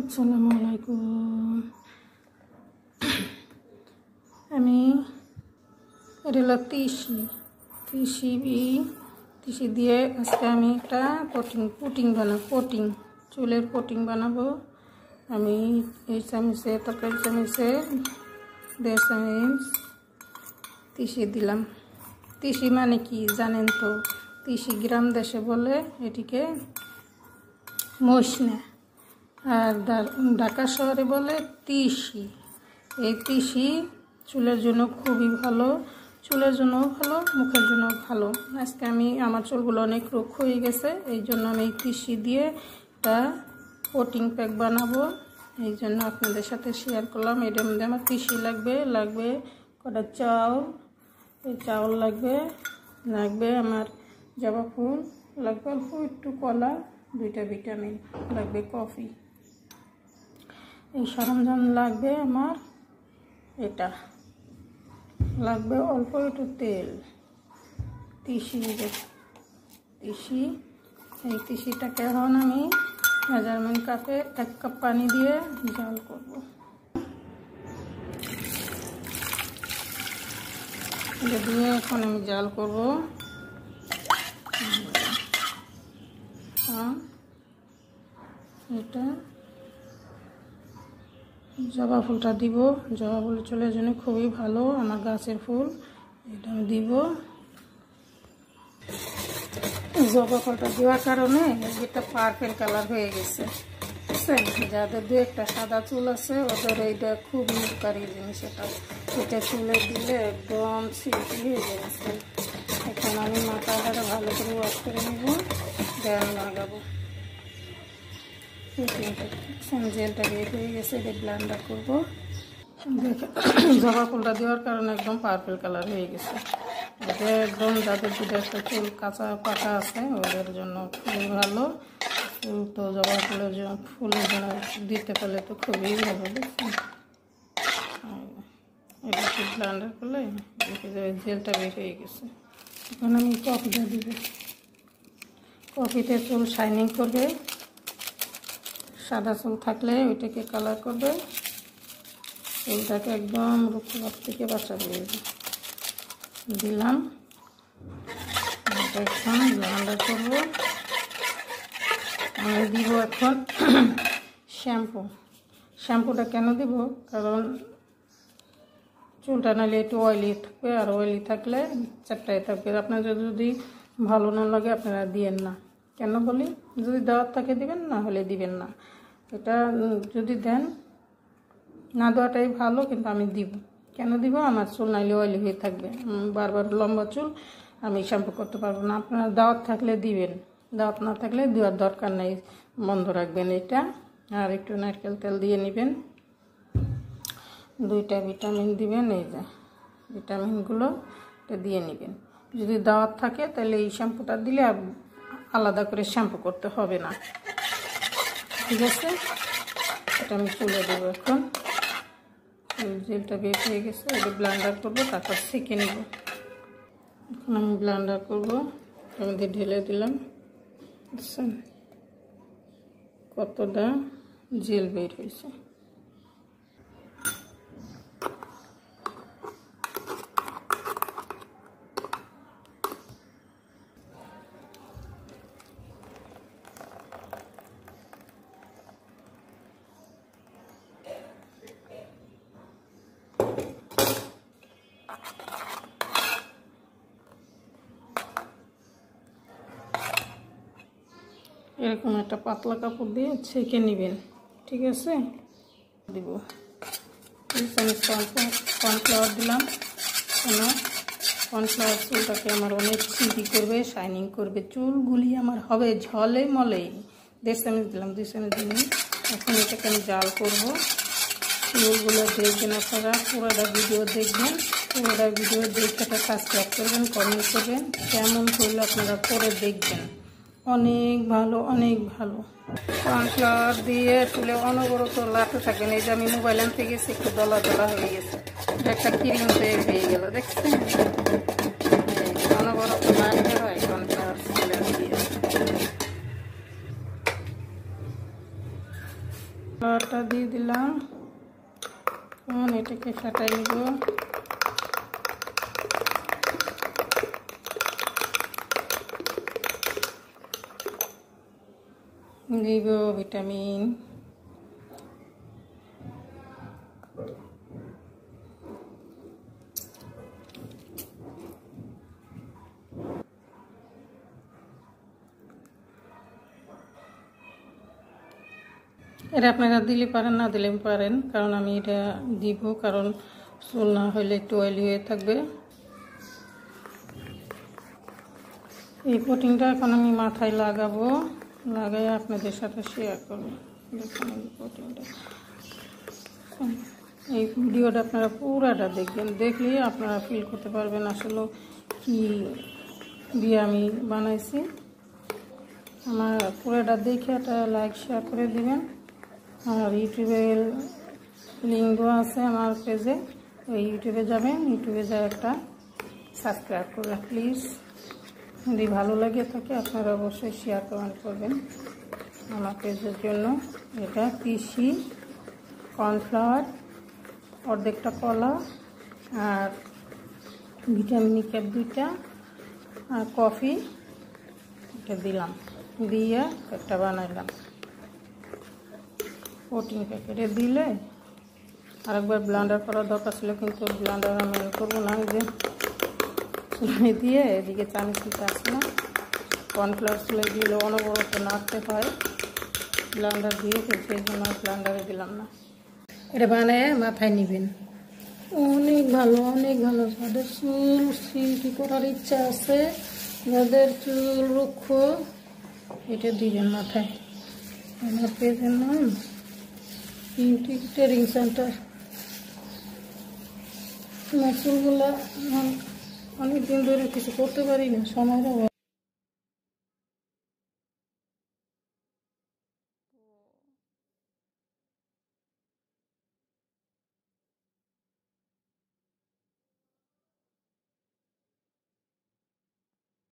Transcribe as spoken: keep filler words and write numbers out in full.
আসসালামু আলাইকুম। আমি এটা হলো তিসি তিসি তিসি দিয়ে আজকে আমি একটা কোটিং পুটিং বানাবো কোটিং চুলের কোটিং বানাবো। আমি এই চামচে তরকারি চামচে দেড় চামচ তিসি দিলাম। তিসি মানে কি জানেন তো? তিসি গ্রাম দেশে বলে এটিকে মশলা, আর ঢাকা শহরে বলে তিসি। এই তিসি চুলের জন্য খুবই ভালো, চুলের জন্য ভালো, মুখের জন্য ভালো। আজকে আমি আমার চুলগুলো অনেক রোগ হয়ে গেছে, এই জন্য আমি এই তিসি দিয়ে একটা কোটিং প্যাক বানাবো। এই জন্য আপনাদের সাথে শেয়ার করলাম। এটার মধ্যে আমার তিসি লাগবে, লাগবে কটা চাউল, এই চাউল লাগবে, লাগবে আমার জবা ফুল, লাগবে অল্প একটু কলা, দুইটা ভিটামিন, লাগবে কফি। এই সরঞ্জাম লাগবে আমার, এটা লাগবে অল্প একটু তেল, তিসি তিসি এই তিসিটাকে এখন আমি মেজারমেন্ট কাপে এক কাপ পানি দিয়ে জাল করব। এটা দিয়ে এখন আমি জাল করব। এটা জবা ফুলটা দিব, জবা ফুল চুলের জন্য খুবই ভালো, আমার গাছের ফুল, এটা আমি দিব। জবা ফুলটা দেওয়ার কারণে এটা পার্পল কালার হয়ে গেছে, বুঝছেন? যাদের দু একটা সাদা চুল আছে ওদের এইটা খুবই উপকারী জিনিস। এটা এটা চুলে দিলে একদম সিল্কি হয়ে গেছে। এখন আমি মাথাটা ভালো করে ওয়াশ করে নেব, দেন লাগাবো। জেলটা বের হয়ে গেছে, এটা ব্লেন্ডার করবো। জবা ফুলটা দেওয়ার কারণে একদম পার্পল কালার হয়ে গেছে। এটা একদম যাদের দুটো একটা চুল কাঁচা পাকা আছে ওদের জন্য খুবই ভালো। ফুল তো জবা ফুলের জন্য ফুলের জন্য দিতে পারলে তো খুবই ভালো। দেখছেন, এটা একটু ব্লেন্ডার করলে জেলটা বের হয়ে গেছে। এখন আমি কফিটা দিব। কফিতে চুল শাইনিং করবে, সাদা চুল থাকলে ওইটাকে কালার করবে, চুলটাকে একদম রূপকথা থেকে বাঁচাবে। দিলাম, এখন ব্লেন্ডার করবো। আমি দিব এখন শ্যাম্পু। শ্যাম্পুটা কেন দিব? কারণ চুলটা নাহলে একটু অয়েলি থাকবে, আর অয়েলি থাকলে চারটায় থাকবে। আপনাদের যদি ভালো না লাগে আপনারা দিবেন না। কেন বলি? যদি দেওয়ার থাকে দিবেন, না হলে দিবেন না। এটা যদি দেন, না দেওয়াটাই ভালো, কিন্তু আমি দিব। কেন দিব? আমার চুল নাইলে অয়েলি হয়ে থাকবে, বারবার লম্বা চুল আমি শ্যাম্পু করতে পারবো না। আপনারা দাওয়াত থাকলে দিবেন, দাওয়াত না থাকলে দেওয়ার দরকার নেই, বন্ধ রাখবেন এটা। আর একটু নারকেল তেল দিয়ে নেবেন, দুইটা ভিটামিন দিবেন, এই যে ভিটামিনগুলো এটা দিয়ে নেবেন। যদি দাওয়াত থাকে তাহলে এই শ্যাম্পুটা দিলে আলাদা করে শ্যাম্পু করতে হবে না, ঠিক আছে? এটা আমি তুলে দেবো। এখন জেলটা বের হয়ে গেছে, এটা ব্লেন্ডার করবো, তারপর সেঁকে নেব। এখন আমি ব্লেন্ডার করবো, আমাদের ঢেলে দিলাম। বুঝছেন কতটা জেল বের হয়েছে? এরকম একটা পাতলা কাপড় দিয়ে ছেঁকে নেবেন, ঠিক আছে? দিব কর্নফ্লাওয়ার দিলাম, কেন? কর্নফ্লাওয়ার চুলটাকে আমার অনেক সিল্কি করবে, শাইনিং করবে, চুলগুলি আমার হবে ঝলে মলে। দেড় চামচ দিলাম, দুই চামচ দিলাম। এখন এটাকে আমি জাল করবো। চুলগুলো দেখবেন আপনারা, পুরোটা ভিডিও দেখবেন, পুরোটা ভিডিও দেখে এটা সাবস্ক্রাইব করবেন, কমেন্ট করবেন, কেমন করলে আপনারা করে দেখবেন। অনেক ভালো, অনেক ভালো। কর্নফ্লাওয়ার দিয়ে চুলে অনবরত লাটে থাকবেন। এই যে আমি মোবাইল আনতে গেছি, একটু দলা দলা হয়ে গেছে, একটা ক্রিম তৈরি হয়ে গেল, দেখছেন? অনবরত লাটে হয় কর্নফ্লাওয়ার চুলে দিয়ে। কর্নফ্লাওয়ারটা দিয়ে দিলাম। এখন এটাকে ফাটাই নেব। দিব ভিটামিন, এটা আপনারা দিলে পারেন, না দিলেও পারেন, কারণ আমি এটা দিব কারণ চুল না হলে একটু অয়েলি হয়ে থাকবে। এই প্রোটিনটা এখন আমি মাথায় লাগাবো, লাগাই আপনাদের সাথে শেয়ার করবো। দেখুন এই প্রোটিনটা, এই ভিডিওটা আপনারা পুরাটা দেখবেন, দেখলে আপনারা ফিল করতে পারবেন আসলে কি দিয়ে আমি বানাইছি। আমার পুরাটা দেখে একটা লাইক শেয়ার করে দিবেন। আর ইউটিউবের লিঙ্ক দেওয়া আছে আমার পেজে, ওই ইউটিউবে যাবেন, ইউটিউবে যা একটা সাবস্ক্রাইব করবেন প্লিজ। যদি ভালো লাগে থাকে আপনারা অবশ্যই শেয়ার কমেন্ট করবেন আমার পেজের জন্য। এটা তিসি, কর্নফ্লাওয়ার, অর্ধেকটা কলা, আর ভিটামিন ক্যাপ দুইটা, আর কফি, এটা দিলাম, দিয়ে একটা বানাইলাম প্রোটিন প্যাকেটে। দিলে আরেকবার ব্লেন্ডার করার দরকার ছিল, কিন্তু ব্লেন্ডার আমি করবো না, যে চুলাই দিয়ে এদিকে চামচ দিতে আসে না। কর্নফ্লাওয়ার চুলাই দিলে অনবরত নাড়তে হয় ব্লেন্ডার দিয়ে, তো সেই জন্য ব্লেন্ডারে দিলাম না। এটা বানিয়ে মাথায় নেবেন, অনেক ভালো, অনেক ভালো। যাদের চুল সিল্কি করার ইচ্ছা আছে, যাদের চুল রুক্ষ, এটা দিবেন মাথায়। আমার পেজের নাম বিউটি ট্রেনিং সেন্টার। আমার চুলগুলো অনেক দিন ধরে কিছু করতে পারি না, সময়ের অভাব।